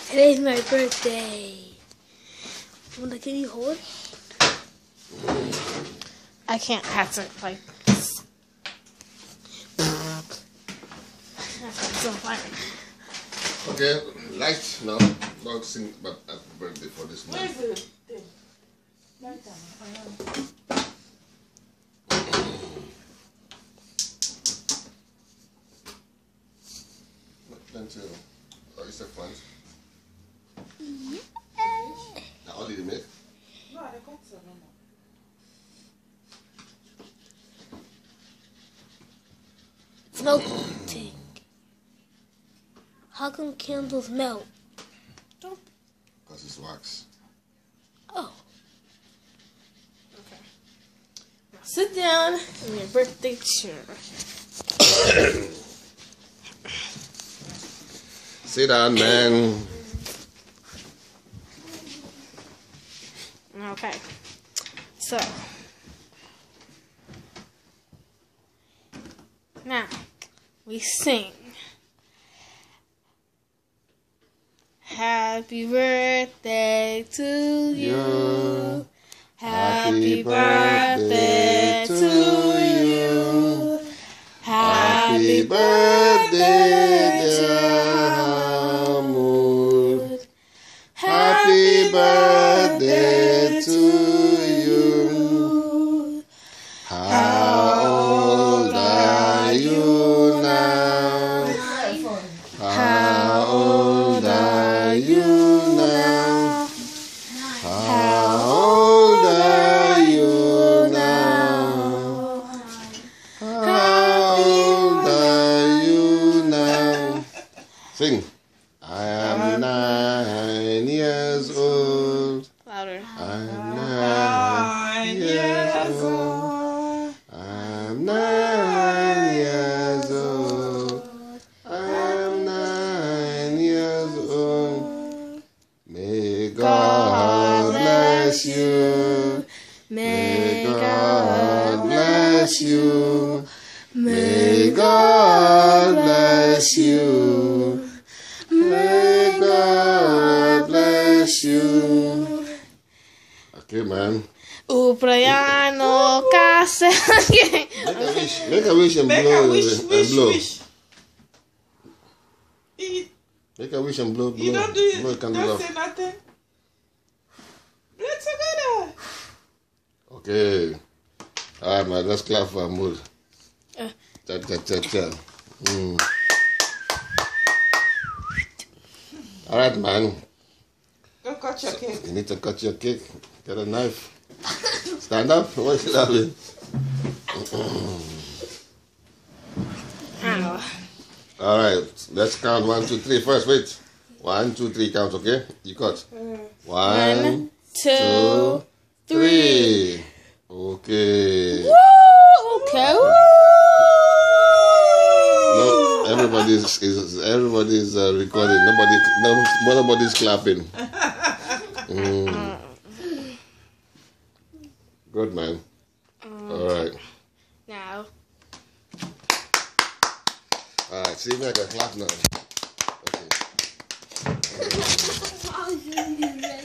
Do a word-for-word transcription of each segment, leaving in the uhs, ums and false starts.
Today's my birthday. Wanna can you hold? I can't have it like this. That's on fire. Okay, light now. Don't sing about happy birthday for this man. Where is it? Plenty of. Oh, is that plant? How did you make? No, I don't so no more. It's melting. How come candles melt? Don't. Because it's wax. Oh. Okay. Now sit down in your birthday chair. Sit down, man. Okay. So. Now, we sing. Happy birthday to you. Happy birthday to you. Happy birthday, dear Hamud. Happy birthday to you. How old are you now? How old are you now? How old are you now? How old are you now? Sing. I am nine years old. Louder. I'm nine years old. I'm nine years old. I'm nine years old. May God bless you. May God bless you. May God bless you. May God bless you. Okay, man. Uprayano kase. Make a wish. Make a wish and Make blow. a wish, and wish, blow. wish. Eat. Make a wish and blow. blow. You don't do it. Blow the candle Don't off. say nothing. Do it together. Okay. Alright, man. Let's clap for Hamud. Uh. Cha cha cha cha. Mm. Alright, man. Go cut your cake. You need to cut your cake. Get a knife. Stand up. What's it happening? Ow. Alright. Let's count one, two, three first. Wait. One, two, three count, okay? You cut. One, One, two, two, three. Okay. Woo! Okay. Woo! No, everybody's is everybody's uh, recording. Nobody, no, nobody's clapping. Mm. Good man. All right, Now. all right. See me, I can clap now. Okay.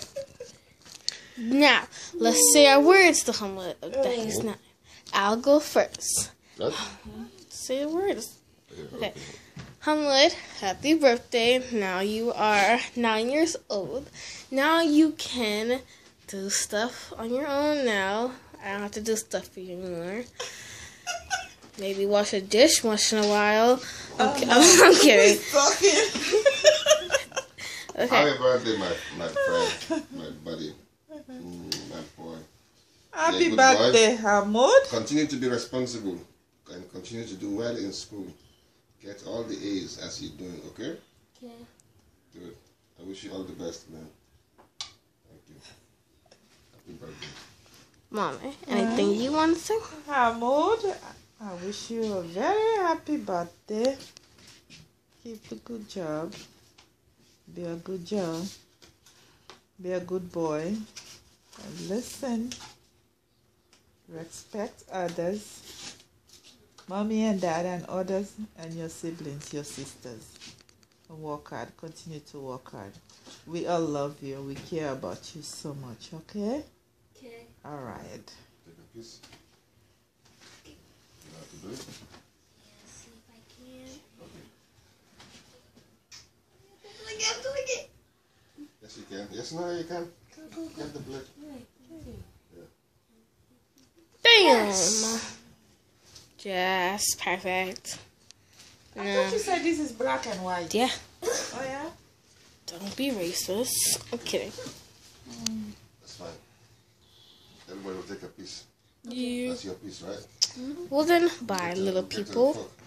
Now, let's say our words to Hamlet. Okay, he's not. I'll go first. What? Say the words. Okay. Okay. Hamlet, happy birthday. Now you are nine years old. Now you can do stuff on your own now. I don't have to do stuff for you anymore. Maybe wash a dish once in a while. Okay, Oh, I'm kidding. He's talking. Okay. Happy birthday, my my friend, my buddy, mm, my boy. Happy good birthday, Hamud. Continue to be responsible and continue to do well in school. Get all the A's as you're doing. Okay. Yeah. Good. I wish you all the best, man. Thank you. Happy birthday. Mommy, anything you want to say? Hamud, I wish you a very happy birthday. Keep the good job. Be a good job. Be a good boy. And listen. Respect others. Mommy and dad and others and your siblings, your sisters. Work hard. Continue to work hard. We all love you. We care about you so much, okay? Okay. All right. Take a piece. You know how to do it? Yeah, see if I can. Okay. Look at doing it. Yes, you can. Yes, no, you can. Get the blood. Damn. Just perfect. I No. thought you said this is black and white. Yeah. Oh, yeah? Don't be racist. I'm kidding. That's fine. Everybody will take a piece. You. That's your piece, right? Well then, bye, Get to- little get to the people. fork.